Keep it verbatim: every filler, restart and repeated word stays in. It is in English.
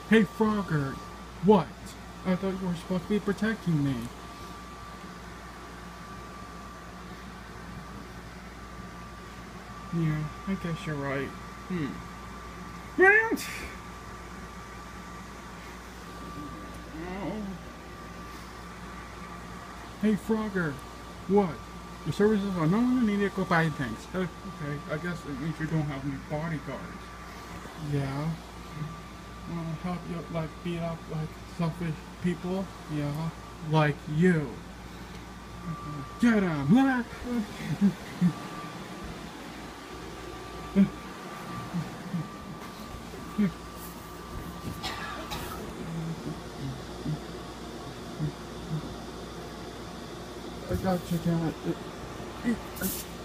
Hey, Frogger. What? I thought you were supposed to be protecting me. Yeah, I guess you're right. Hmm. Rant! Oh. Hey, Frogger. What? Your services are no longer needed. Go buy things. Uh, okay, I guess it means you don't have any bodyguards. Yeah. Wanna help you, like, beat up, like, selfish people? Yeah. Like you. Get him! I got you, damn it.